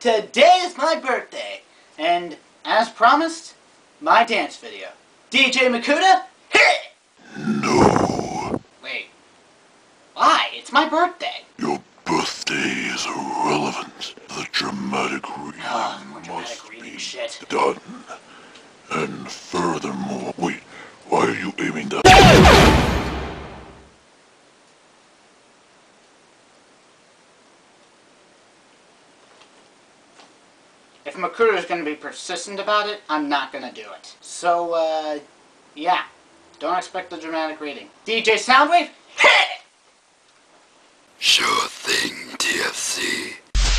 Today is my birthday, and as promised, my dance video. DJ Makuta, hit it! No. Wait. Why? It's my birthday. Your birthday is irrelevant. The dramatic reading More dramatic reading shit. done. And furthermore, wait, why are you aiming that? If Makuta is going to be persistent about it, I'm not going to do it. So, yeah. Don't expect the dramatic reading. DJ Soundwave, hit it! Sure thing, TFC.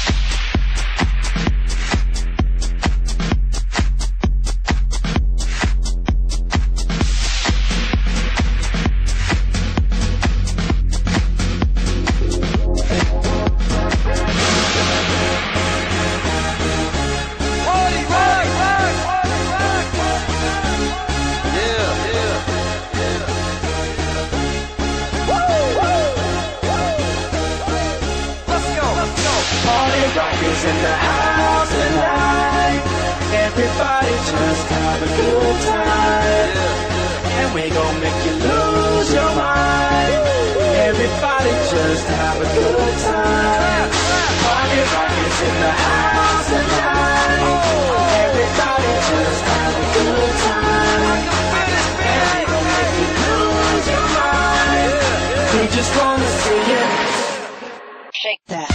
Rockers in the house tonight. Everybody just have a good time. And we gon' make you lose your mind. Everybody just have a good time. Party rockers in the house tonight. Everybody just have a good time. And we gon' make you lose your mind. We just wanna see you shake that.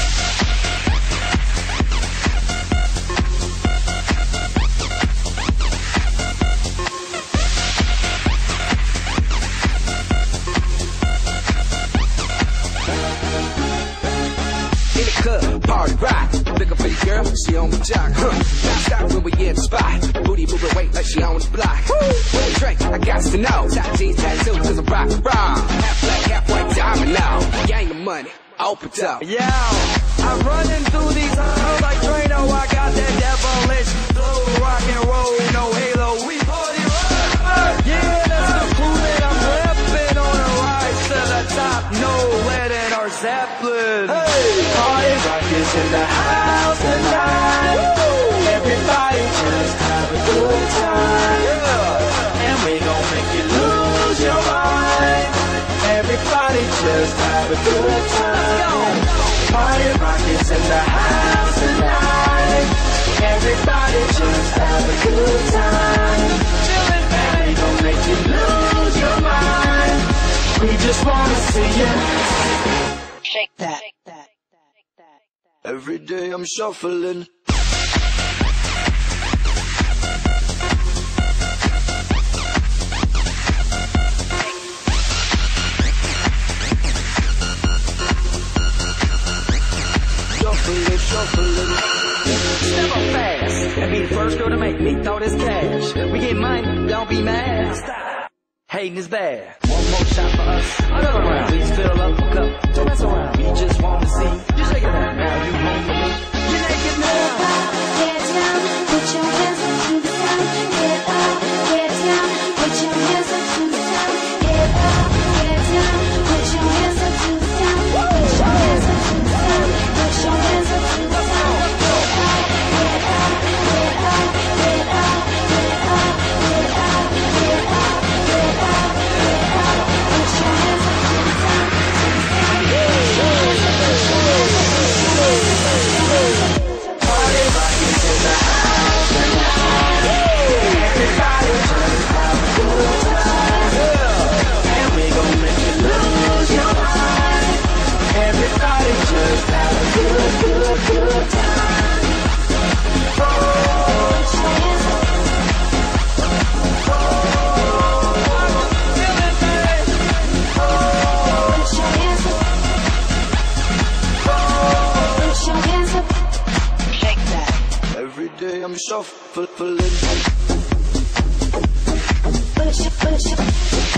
Party rock, looking for your girl, she on the jock, Don't stop when we in the spot, booty moving weight like she on the block. What a drink, I got to know, top jeans, tattoo, cause I'm rock and roll. Half black, half white, diamond now, gang of money, open up. Yeah, I'm running through these halls like Drano, I got that devilish flow, rock and roll, no halo, we party rock. Yeah, that's the crew that I'm reppin' on a rise to the top, no lead in our Zeppelin. Hey, party rockers in the house tonight. Everybody just have a good time. And we gon' make you lose your mind. Everybody just have a good time. Party rockers in the house tonight. Everybody just have a good time. And we gon' make you lose your mind. We just wanna see you shake that. Every day I'm shuffling. Shuffling. Step up fast and be the first girl to make me throw this cash. We get money, don't be mad. Stop. Hating is bad. One more shot for us. Another round. Please fill up a cup. Don't mess around. We just want to see you shake it out. Now you home with me. You're naked now. Get down, put your hands up to the sun. Get up, get down, put your hands up to the sun. Get up, get down, put your hands up to the sun. Put your hands up to the sun. Put your hands up to the sun. I'm shuffling. Push.